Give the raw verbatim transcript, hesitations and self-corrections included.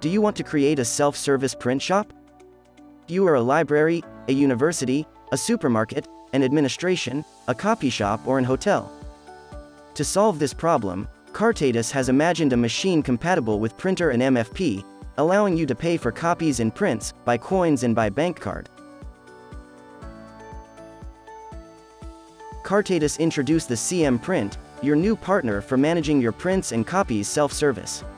Do you want to create a self-service print shop? You are a library, a university, a supermarket, an administration, a copy shop, or an hotel. To solve this problem, Cartatus has imagined a machine compatible with printer and M F P, allowing you to pay for copies and prints, buy coins and buy bank card. Cartatus introduced the CMprint, your new partner for managing your prints and copies self-service.